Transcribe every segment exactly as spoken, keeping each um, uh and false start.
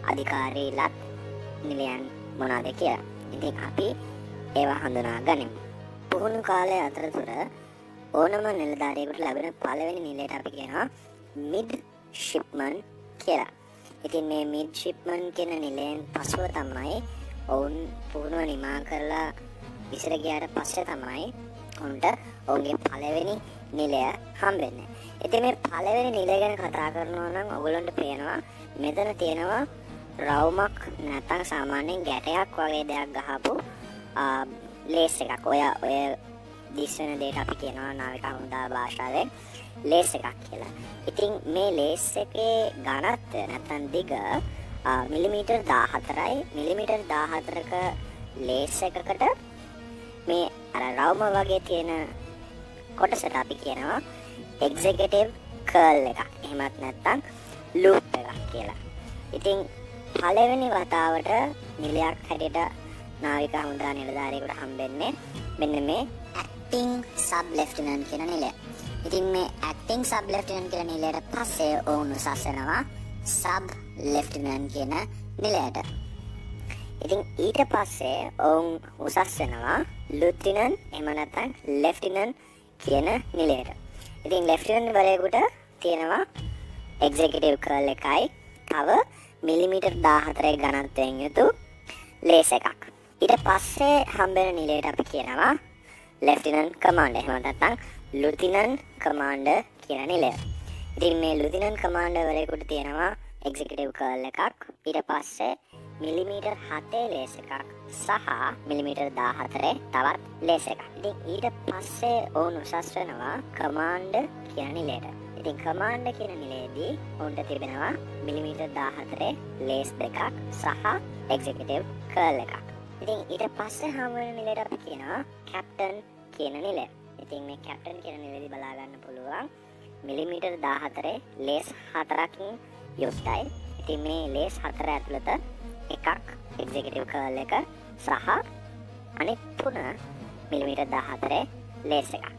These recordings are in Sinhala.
අධිකාරීලත් නිලයන් මොනවාද කියලා. ඉතින් අපි ඒවා හඳුනා ගනිමු. පුහුණු කාලය අතරතුර ඕනම නිලධාරියෙකුට ලැබෙන පළවෙනි නිලයට අපි කියනවා මිඩ්ෂිප්මන් කියලා. ඉතින් මේ මිඩ්ෂිප්මන් කියන නිලයෙන් පසුව තමයි ඔවුන් පුහුණුව නිමා කරලා විසිර ගියාට පස්සේ තමයි උන්ට ඔවුන්ගේ පළවෙනි නිලය හම්බෙන්නේ. ඉතින් මේ පළවෙනි නිලය ගැන කතා කරනවා නම් ඔයගොල්ලන්ට පේනවා මෙතන තියෙනවා රවුමක් නැත්නම් සාමාන්‍යයෙන් ගැටයක් වගේ දෙයක් ගහපු ලේස් එකක්. ඔය ඔය දිස් වෙන දෙයට අපි කියනවා නාවික හමුදා භාෂාවේ ලේස් එකක් කියලා. ඉතින් මේ ලේස් එකේ ඝනත්වය නැත්නම් දිග මිලිමීටර් දාහතරයි. මිලිමීටර් දාහතරක ලේස් එකකට මේ අර රවුම වගේ තියෙන කොටසට අපි කියනවා එක්සිකියුටිව් කර්ල් එකක්. එහෙමත් නැත්නම් ලූප් එකක් කියලා. ඉතින් පළවෙනි වතාවට නිලයක් හැටියට නාවික හමුදා නිලධාරියෙකුට හම්බෙන්නේ මෙන්න මේ ඇක්ටිං සබ් ලෙෆ්ටිනන්ට් කියන නිලය. ඉතින් මේ ඇක්ටිං සබ් ලෙෆ්ටිනන්ට් කියන නිලයට පස්සේ ඔවුන් උසස් වෙනවා සබ් ලෙෆ්ටිනන්ට් කියන නිලයට. ඉතින් ඊට පස්සේ ඔවුන් උසස් වෙනවා ලුතිනන්ට් එහෙම නැත්නම් ලෙෆ්ටිනන්ට් කියන නිලයට. ඉතින් ලෙෆ්ටිනන්ට් වරයෙකුට තියෙනවා එක්සිකියුටිව් කර්ල් එකයි තව මිලිමීටර් දාහතරේ ඝනත්වයෙන් යුතු ලේස් එකක්. ඊට පස්සේ හම්බෙන නිලයට අපි කියනවා ලෙෆ්ටිනන්ට් කමාන්ඩර් එහෙම නැත්නම් ලුතිනන්ට් කමාන්ඩර් කියන නිලය. ඉතින් මේ ලුතිනන්ට් කමාන්ඩර් වරයෙකුට තියෙනවා එක්සිකියුටිව් කර්ල් එකක්. ඊට පස්සේ මිලිමීටර් හතේ ලේස් එකක් සහ මිලිමීටර් දාහතරේ තවත් ලේස් එකක්. ඉතින් ඊට පස්සේ ඔවුන් උසස් වෙනවා කමාන්ඩර් කියන නිලයට. ඉතින් කමාන්ඩර් කියන නිලයේදී ඔවුන්ට තිබෙනවා මිලිමීටර් දාහතරේ ලේස් දෙකක් සහ එක්සිකියුටිව් කර්ල් එකක්. ඉතින් ඊට පස්සේ හම් වෙන නිලයට අපි කියනවා කැප්ටන් කියන නිලය. ඉතින් මේ කැප්ටන් කියන නිලයේදී බලා ගන්න පුළුවන් මිලිමීටර් දාහතරේ ලේස් හතරකින් යුක්තයි. ඉතින් මේ ලේස් හතර ඇතුළත එකක් එක්සිකියුටිව් කර්ල් එක සහ අනෙක් තුන මිලිමීටර් දාහතරේ ලේස් එකක්.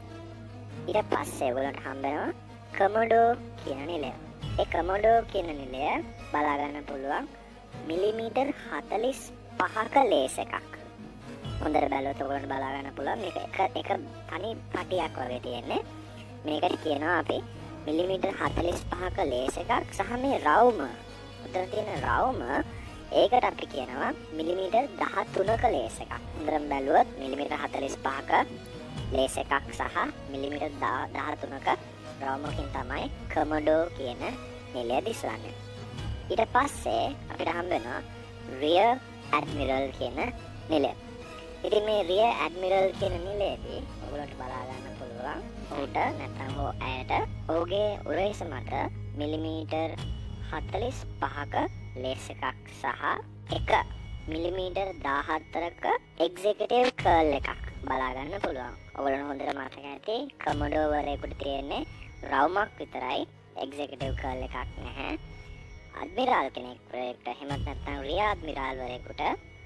ඊට පස්සේ ඔයගොල්ලන්ට හම්බෙනවා කමඩෝ කියන නිලය. ඒ කමඩෝ කියන නිලය බලා ගන්න පුළුවන් මිලිමීටර් හතළිස් පහක ලේස් එකක්. හොඳට බැලුවොත් ඔයගොල්ලන්ට බලා ගන්න පුළුවන් මේක එක එක තනි පටියක් වගේ තියෙන්නේ. මේකට කියනවා අපි මිලිමීටර් හතළිස් පහක ලේස් එකක් සහ මේ රවුම උතන තියෙන රවුම ඒකට අපි කියනවා මිලිමීටර් දහතුනක ලේස් එකක්. හොඳට බැලුවොත් මිලිමීටර් හතළිස් පහක ලේස් එකක් සහ මිලිමීටර් දහතුනක රවුමකින් තමයි කමඩෝ කියන නිලය දිස්වන්නේ. ඊට පස්සේ අපිට හම්බ වෙනවා රියර් ඇඩ්මිරල් කියන නිලය. ඉතින් මේ රියර් ඇඩ්මිරල් කියන නිලයේදී ඔයගොල්ලන්ට බලා ගන්න පුළුවන් ඔහුට නැත්නම් ඔහු ඇයට ඔහුගේ උරහිස මත මිලිමීටර් හතළිස් පහක ලේස් එකක් සහ එක මිලිමීටර් දාහතරක එක්සිකියුටිව් කර්ල් එකක් බලා ගන්න පුළුවන්. ඔයගොල්ලෝ හොඳට මතක ඇති කමඩෝ වරයෙකුට තියෙන්නේ රවුමක් විතරයි එක්සිකියුටිව් කර්ල් එකක් නැහැ. අඩ්මිරාල් කෙනෙක් වරයෙකුට එහෙමත් නැත්නම් රියර් ඇඩ්මිරාල් වරයෙකුට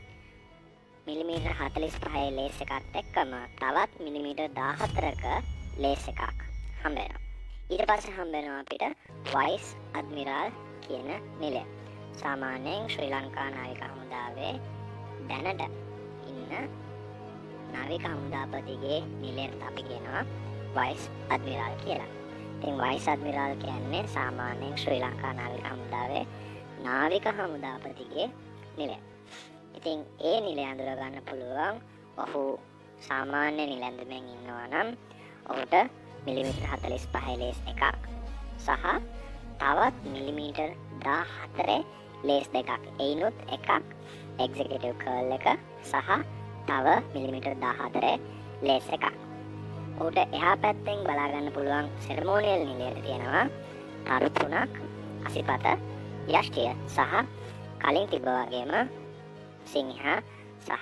මිලිමීටර් හතළිස් පහේ ලේස් එකත් එක්කම තවත් මිලිමීටර් දාහතරක ලේස් එකක් හම්බ වෙනවා. ඊට පස්සේ හම්බ වෙනවා අපිට වයිස් ඇඩ්මිරාල් කියන නිලය. සාමාන්‍යයෙන් ශ්‍රී ලංකා නාවික හමුදාවේ දැනට ඉන්න නාවික හමුදාපතිගේ නිලයට අපි කියනවා වයිස් ඇඩ්මිරාල් කියලා. ඉතින් වයිස් ඇඩ්මිරාල් කියන්නේ සාමාන්‍යයෙන් ශ්‍රී ලංකා නාවික හමුදාවේ නාවික හමුදාපතිගේ නිලය. ඉතින් ඒ නිලය අඳුර ගන්න පුළුවන් ඔහු සාමාන්‍ය නිලැඳුමෙන් ඉන්නවා නම් ඔහුට මිලිමීටර් හතළිස් පහේ ලේස් එකක් සහ තවත් මිලිමීටර් දාහතරේ ලේස් දෙකක්. එයිනුත් එකක් එක්සිකියුටිව් කර්ල් එක සහ තව මිලිමීටර් දාහතරේ ලේස් එකක්. ඔහුට එහා පැත්තෙන් බලා ගන්න පුළුවන් සෙරමෝනියල් නිලයට තියෙනවා තරු තුනක් අසිපත යෂ්ටිය සහ කලින් තිබ්බ වගේම සිංහ සහ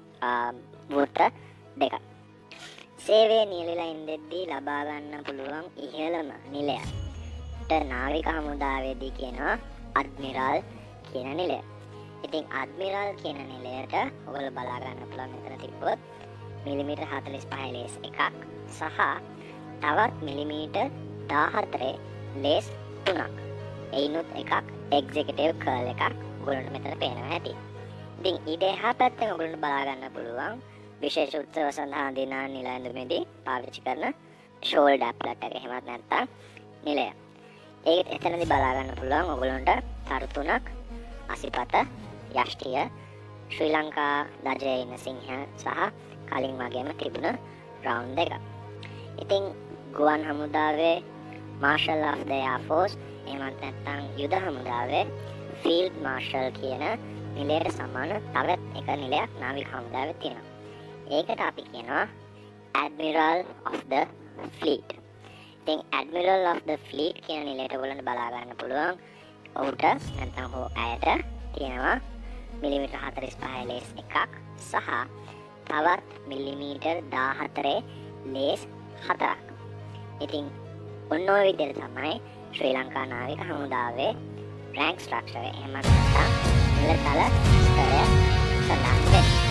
වෘත දෙක. සේවයේ නියැලලා ඉඳෙද්දී ලබා ගන්න පුළුවන් ඉහළම නිලයට නාවික හමුදාවේදී කියනවා අඩ්මිරාල් කියන නිලය. ඉතින් අඩ්මිරාල් කියන නිලයට ඔයගොල්ලෝ බලා ගන්න පුළුවන් මෙතන තිබ්බොත් මිලිමීටර් හතළිස් පහේ ලේස් එකක් සහ තවත් මිලිමීටර් දාහතරේ ලේස් තුනක්. එයිනුත් එකක් එක්සිකියුටිව් කර්ල් එකක් ඔයගොල්ලන්ට මෙතන පේනවා ඇති. ඉතින් ඊට එහා පැත්තෙන් ඔයගොල්ලන්ට බලා ගන්න පුළුවන් විශේෂ උත්සව සඳහා දිනා නිල ඇඳුමේදී පාවිච්චි කරන ෂෝල්ඩර් ප්ලැට් එක. එහෙමත් නැත්නම් නිලය. ඒක එතනදී බලා ගන්න පුළුවන් ඔයගොල්ලන්ට තරු තුනක්, අසිපත, යෂ්ටිය, ශ්‍රී ලංකා ධජයේ ඉන්න සිංහ සහ කලින් වගේම තිබුණ රවුන්ඩ් දෙක. ඉතින් ගුවන් හමුදාවේ marshal of the air force එහෙමත් නැත්නම් යුද හමුදාවේ ෆීල්ඩ් මාර්ෂල් කියන නිලයට සමාන තවත් එක නිලයක් නාවික හමුදාවේ තියෙනවා. ඒකට අපි කියනවා Admiral of the Fleet. ඉතින් Admiral of the Fleet කියන නිලයට ඔයගොල්ලන්ට බලා ගන්න පුළුවන්. ඔහුට නැත්නම් හෝ ඇයට තියෙනවා මිලිමීටර් හතළිස් පහේ ලේස් එකක් සහ තවත් මිලිමීටර් දාහතරේ ලේස් හතරක්. ඉතින් ඔන්න ඔය විදිහට තමයි ශ්‍රී ලංකා නාවික හමුදාවේ රෑන්ක් ස්ට්‍රක්චර් එක එහෙම නැත්නම් නිලතල ස්තරය සඳහන් වෙන්නේ.